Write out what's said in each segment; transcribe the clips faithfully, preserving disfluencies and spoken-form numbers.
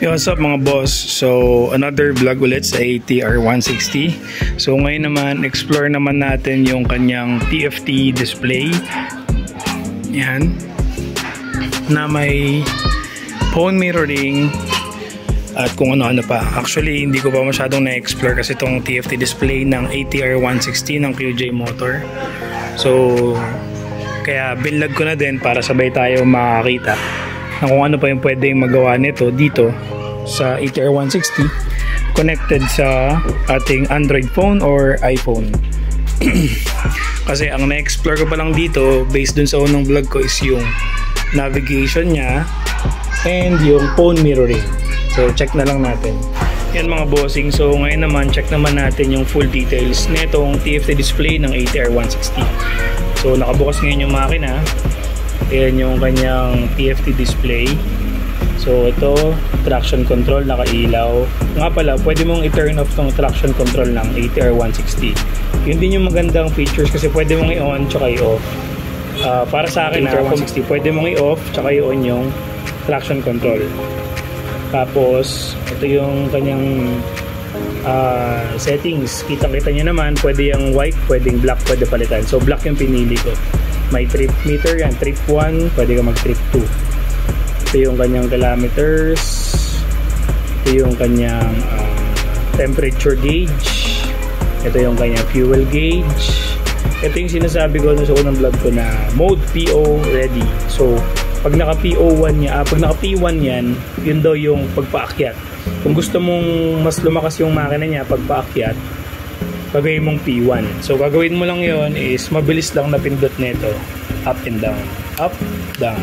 Yo, what's up mga boss? So, another vlog ulit sa A T R one sixty. So, ngayon naman, explore naman natin yung kanyang T F T display. Yan. Na may phone mirroring at kung ano-ano pa. Actually, hindi ko pa masyadong na-explore kasi itong T F T display ng A T R one sixty ng Q J Motor. So, kaya binlog ko na din para sabay tayo makakita na kung ano pa yung pwedeng magawa nito dito sa A T R one sixty connected sa ating Android phone or iPhone. Kasi ang na-explore ko pa lang dito based dun sa unang vlog ko is yung navigation niya and yung phone mirroring. So check na lang natin yan mga bossing. So ngayon naman check naman natin yung full details nitong T F T display ng A T R one sixty. So nakabukas ngayon yung makina. Ayan yung kanyang T F T display. So ito, traction control, nakailaw. Nga pala, pwede mong i-turn off tong traction control ng A T R one sixty. Yun din yung magandang features kasi pwede mong i-on tsaka i-off. Uh, para sa akin na one sixty, pwede mong i-off tsaka i-on yung traction control. Tapos, ito yung kanyang uh, settings. Kitang-kita nyo naman, pwede yung white, pwedeng black, pwede palitan. So black yung pinili ko. May trip meter yan, trip one, pwede ka mag trip two. Ito yung kanyang kilometers. Ito yung kanyang uh, temperature gauge. Ito yung kanyang fuel gauge. Ito yung sinasabi ko sa unang vlog ko na mode P O ready. So pag naka P O one niya, ah, pag naka P one yan, yun daw yung pagpaakyat. Kung gusto mong mas lumakas yung makina niya pagpaakyat, gagawin mong P one. So gagawin mo lang yon is mabilis lang na pindot nito, up and down, up, down.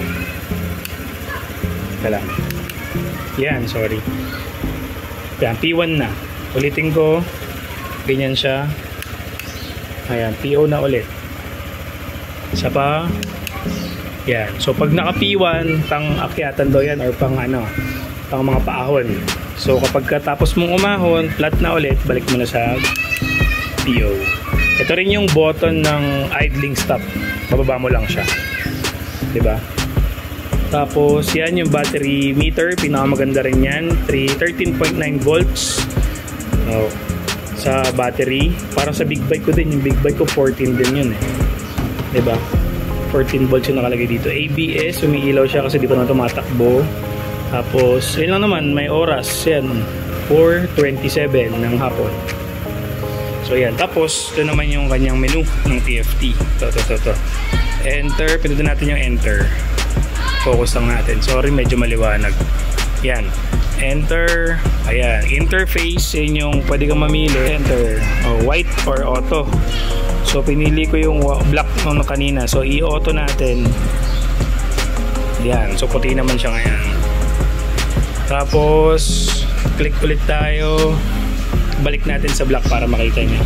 Kala. Yan, sorry. Yan, P one na. Ulitin ko. Ganyan siya. Ayan, P O na ulit. Isa pa. Yan. So pag naka P one, pang akyatan daw yan or pang ano, pang mga paahon. So kapag katapos mong umahon, flat na ulit, balik mo na sa P O. Ito rin yung button ng idling stop. Bababa mo lang siya. Diba? Tapos yan yung battery meter. Pinakamaganda rin yan. thirteen point nine volts oh, sa battery. Parang sa big bike ko din. Yung big bike ko fourteen din yun eh. Diba? fourteen volts yung nakalagay dito. A B S. Umiilaw siya kasi di pa na tumatakbo. Tapos yun lang naman. May oras. Yan. four twenty-seven ng hapon. So yan, tapos ito naman yung kanyang menu ng T F T. Ito, ito, ito, ito. Enter, pindutin natin yung enter. Focus lang natin. Sorry, medyo maliwanag. Yan, enter. Ayan, interface, yun yung pwede kang mamili. Enter, oh, white or auto. So pinili ko yung black nung kanina. So i-auto natin. Yan, so puti naman siya ngayon. Tapos click ulit tayo. Balik natin sa black para makita niya.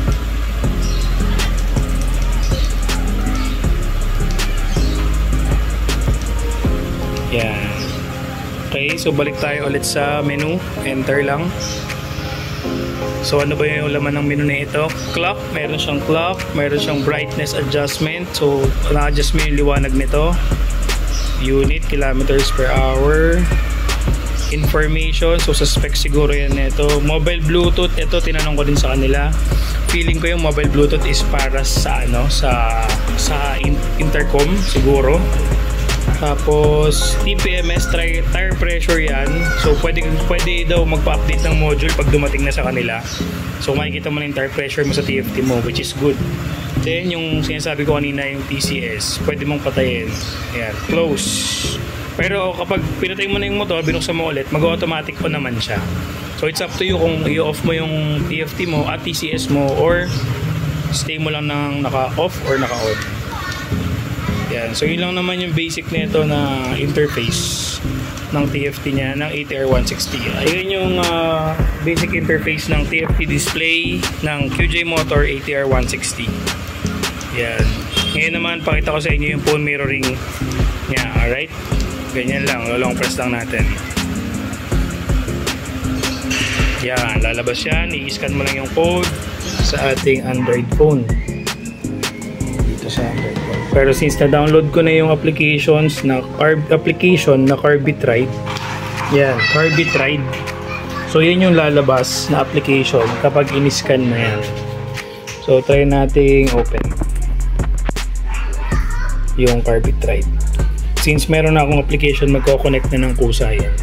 Yan. Okay, so balik tayo ulit sa menu. Enter lang. So ano ba yung laman ng menu na ito? Clock, meron siyang clock, meron siyang brightness adjustment. So na-adjust mo yung liwanag nito. Unit, kilometers per hour. Information, so suspect siguro yan nito. Mobile Bluetooth, ito tinanong ko din sa kanila. Feeling ko yung mobile Bluetooth is para sa ano, sa sa in intercom siguro. Tapos T P M S, tire, tire pressure yan. So pwede pwede daw magpa-update ng module pag dumating na sa kanila. So makikita mo na yung tire pressure mo sa T F T mo, which is good. Then yung sinasabi ko kanina yung T C S, pwede mong patayin. Ayan, close. Pero kapag pinatay mo na yung motor, binuksan mo ulit, mag-automatic po naman siya. So it's up to you kung i-off mo yung T F T mo at T C S mo or stay mo lang ng naka-off or naka-on. Yan. So yun lang naman yung basic nito na interface ng T F T niya, ng A T R one sixty. Ayun yung uh, basic interface ng T F T display ng Q J Motor A T R one sixty. Yan. Ngayon naman, pakita ko sa inyo yung phone mirroring niya. Alright? Ganyan lang, long press lang natin. Yan, lalabas yan. I-scan mo lang yung code sa ating Android phone. Dito sa Android phone. Pero since na-download ko na yung applications na carb application na Carbitride, Yan, Carbitride. So yan yung lalabas na application kapag in-scan na yan. So try nating open yung Carbitride. Since meron na akong application, magko-connect na ng kusa yan.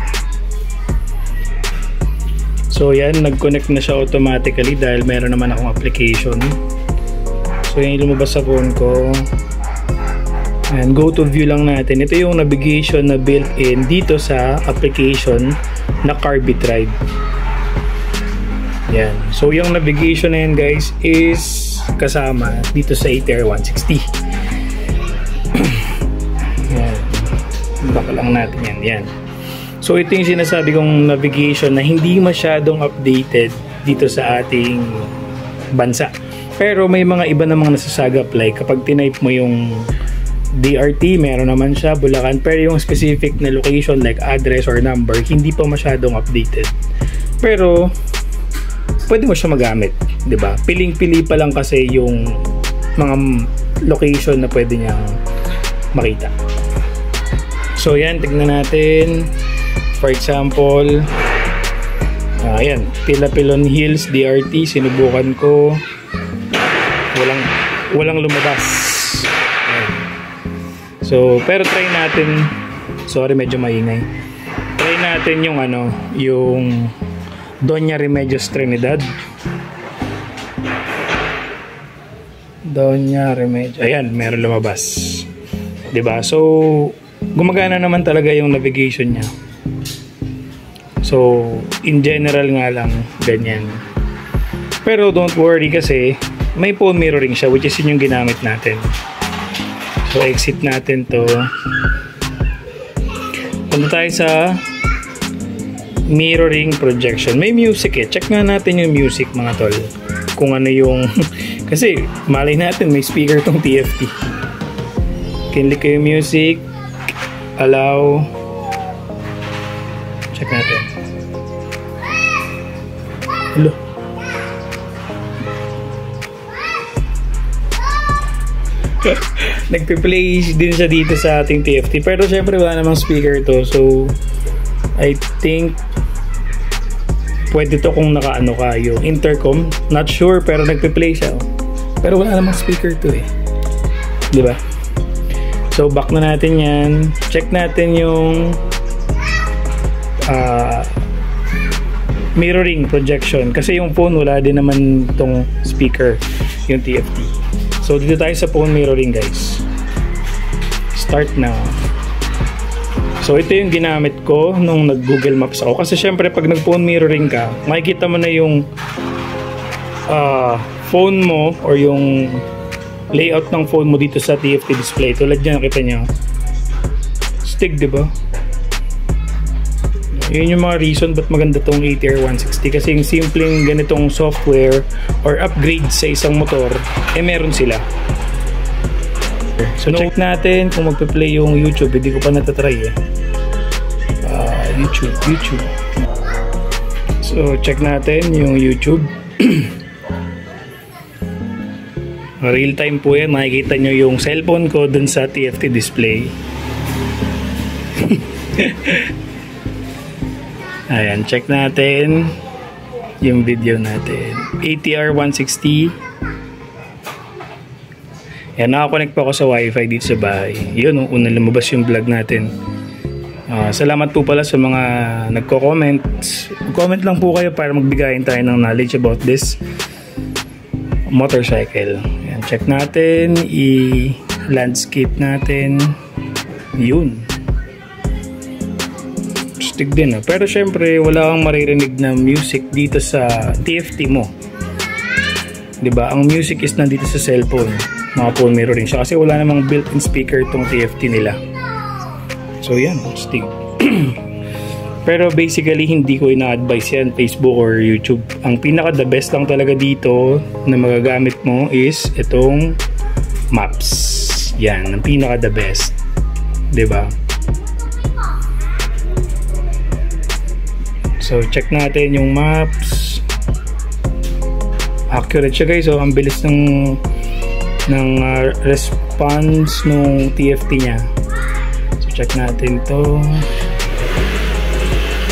So yan, nag-connect na siya automatically dahil meron naman akong application. So yan yung lumabas sa phone ko. And go to view lang natin. Ito yung navigation na built-in dito sa application na Carbitride. Yan. So yung navigation na yan guys is kasama dito sa A T R one sixty. Yan. Baka lang natin yan. Yan. So ito yung sinasabi kong navigation na hindi masyadong updated dito sa ating bansa. Pero may mga iba namang nasasagap, like kapag tinype mo yung D R T, meron naman siya, Bulacan, pero yung specific na location like address or number, hindi pa masyadong updated. Pero pwede mo siya magamit, 'di ba? Piling-pili pa lang kasi yung mga location na pwede niyang makita. So yan, tignan natin. For example, uh, ayan, Pilapilon Hills D R T, sinubukan ko. Walang walang lumabas. Ayan. So, pero try natin. Sorry, medyo maingay. Try natin yung ano, yung Doña Remedios Trinidad. Doña Remedios. Ayan, meron lumabas. 'Di ba? So, gumagana naman talaga yung navigation niya. So, in general nga lang ganyan. Pero don't worry kasi may phone mirroring siya, which is yun yung ginamit natin. So, exit natin to. Punta tayo sa mirroring projection. May music eh. Check nga natin yung music mga tol. Kung ano yung... kasi malay natin may speaker tong T F T. Kinlik ko yung music. Allow. Check natin. Hello. Nagpe-play din siya dito sa ating T F T, pero syempre wala namang speaker to, so I think pwede to kung naka-ano ka yung intercom, not sure, pero nagpe-play siya, pero wala namang speaker to eh, di ba? So back na natin yan, check natin yung uh, mirroring projection, kasi yung phone wala din naman tong speaker, yung T F T. So dito tayo sa phone mirroring guys. Start now. So ito yung ginamit ko nung nag Google Maps ako. Kasi syempre pag nag phone mirroring ka, makikita mo na yung uh, phone mo or yung layout ng phone mo dito sa T F T display. Tulad yan, nakita nyo. Stig, diba? Yun yung mga reason ba't maganda tong A T R one sixty, kasi yung simpleng ganitong software or upgrade sa isang motor eh meron sila. So check natin kung magpe-play yung YouTube. Hindi ko pa natatry eh. uh, YouTube YouTube so check natin yung YouTube. Real time po yan. Makikita nyo yung cellphone ko dun sa T F T display. Ayan, check natin yung video natin. A T R one sixty. Ayan, nakakonect pa ako sa wifi dito sa bahay. Yun, unang lumabas yung vlog natin. Uh, salamat po pala sa mga nagko-comment. Comment lang po kayo para magbigayin tayo ng knowledge about this motorcycle. Ayan, check natin. I-landscape natin. Yun. Stig din, ah. Pero syempre wala kang maririnig na music dito sa T F T mo, diba? Ang music is nandito sa cellphone, mga phone mirroring siya, kasi wala namang built-in speaker tong T F T nila. So yan, stig. Pero basically hindi ko ina-advise yan Facebook or YouTube. Ang pinaka the best lang talaga dito na magagamit mo is itong Maps. Yan, ang pinaka the best, diba? So check natin yung Maps. Accurate siya guys. So ang bilis ng ng uh, response ng T F T niya. So check natin to.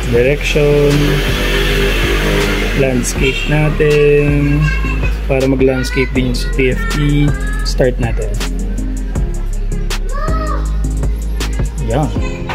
direction, landscape natin. Para mag-landscape din sa T F T, start natin. Yan.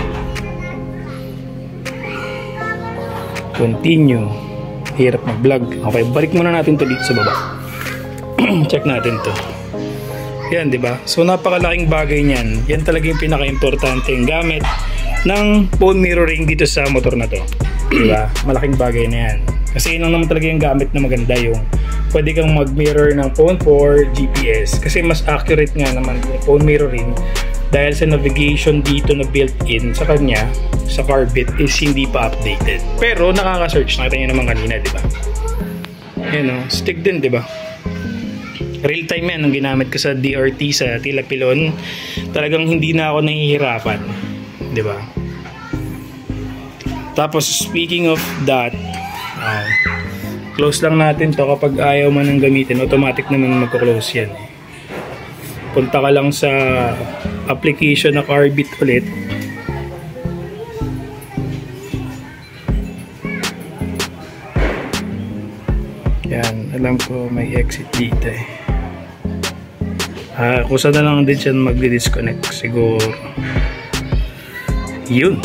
Continue. Hirap mag-vlog. Okay, balik muna natin to dito sa baba. Check natin to. Yan, di ba? So, napakalaking bagay niyan. Yan talaga yung pinaka-importanteng gamit ng phone mirroring dito sa motor na to. Di ba? Malaking bagay na yan. Kasi yun lang naman talaga yung gamit na maganda, yung pwede kang mag-mirror ng phone for G P S. Kasi mas accurate nga naman yung phone mirroring dahil sa navigation dito na built-in sa kanya, sa Carbit, is hindi pa updated. Pero nakaka-search. Nakita nyo naman kanina, di ba? Yan o. Stick din, di ba? Real time yan ang ginamit ko sa D R T, sa Tilapilon. Talagang hindi na ako nahihirapan. Di ba? Tapos, speaking of that, uh, close lang natin to kapag ayaw man ng gamitin. Automatic naman magko-close yan. Eh. Punta ka lang sa application na Carbit ulit. Yan, alam ko may exit dito eh. Ah, kusa na lang din siya mag-disconnect siguro. Yun.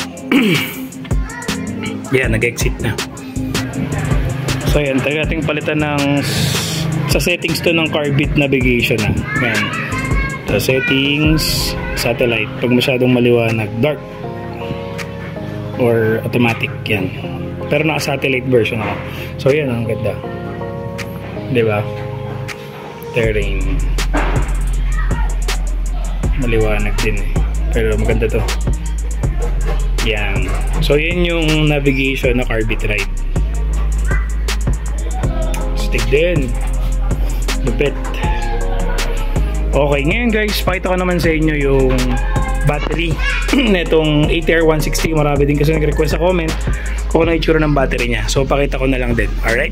Yan, nag-exit na. So yan, tayo ating palitan ng sa settings to ng Carbit navigation na. Yan. Sa settings, satellite. Pag masyadong maliwanag, dark. Or automatic, yan. Pero naka-satellite version ako. So yan, ang ganda. Diba? Terrain. Maliwanag din eh. Pero maganda to. Yan. So yan yung navigation na Carbit Ride. Stick din. Lupit. Okay, ngayon guys, pakita ko naman sa inyo yung battery netong A T R one sixty. Marami din kasi nag-request sa comment kung ano yung itsura ng battery niya. So pakita ko na lang din. Alright?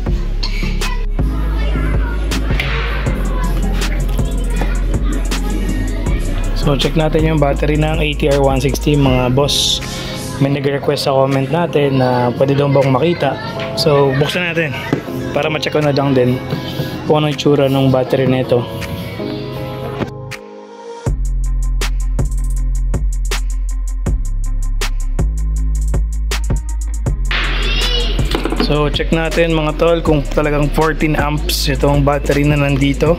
So check natin yung battery ng A T R one sixty mga boss. May nag-request sa comment natin na pwede daw bang makita. So buksan natin para ma-check ko na lang din kung ano yung itsura ng battery nito. So check natin mga tol kung talagang fourteen amps itong battery na nandito.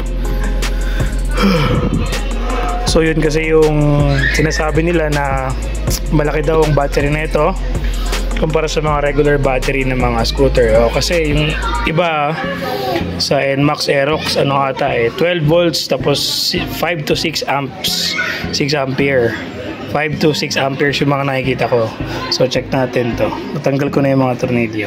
So yun kasi yung sinasabi nila na malaki daw ang battery na ito kumpara sa mga regular battery ng mga scooter. O, kasi yung iba sa N MAX Aerox ano ata eh twelve volts tapos five to six amps, six ampere, five to six amperes yung mga nakikita ko. So check natin to. Natanggal ko na yung mga tornilyo.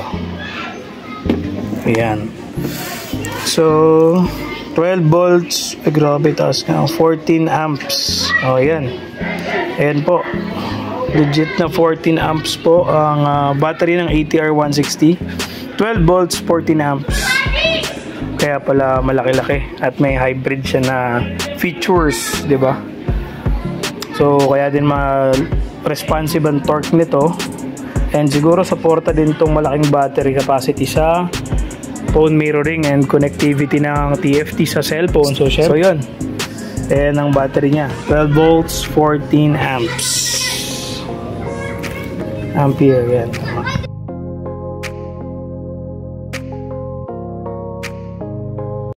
Ayan. So twelve volts, ay grabe taas nga, fourteen amps. O yan. Ayan po. Legit na fourteen amps po ang uh, battery ng A T R one sixty. twelve volts, fourteen amps. Kaya pala malaki-laki at may hybrid siya na features, 'di ba? So kaya din ma-responsive ang torque nito. And siguro suporta din tong malaking battery capacity sa phone mirroring and connectivity ng T F T sa cellphone. So, so yun. Ayan ang battery niya. twelve volts, fourteen amps. Ampere, yan.